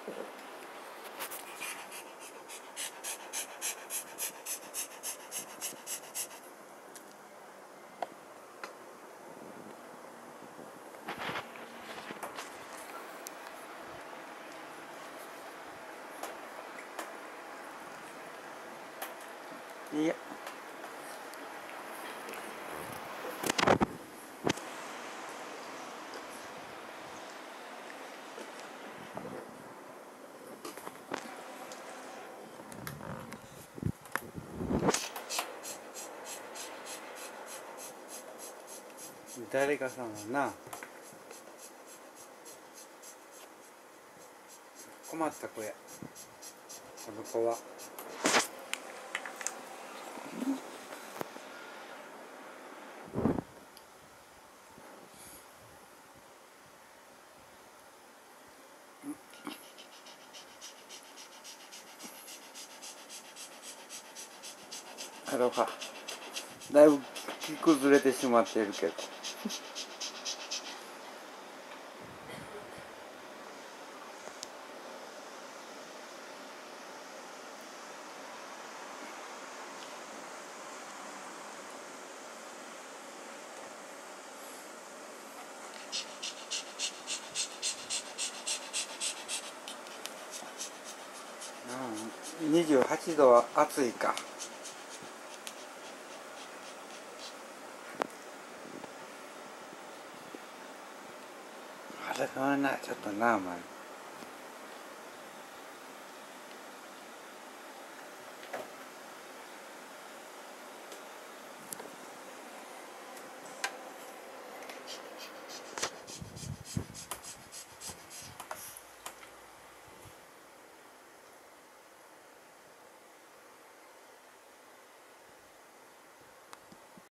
いや誰かさんはな、困った子や、この子は。アロハ。だいぶ着崩れてしまっているけど。28度は暑いか。あれはな、ちょっとな、お前。